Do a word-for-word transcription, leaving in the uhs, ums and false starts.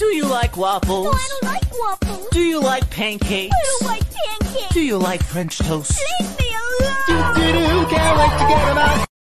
Do you like waffles? No, I don't like waffles. Do you like pancakes? I don't like pancakes. Do you like French toast? Leave me alone. Do do do, can't wait to get 'em out.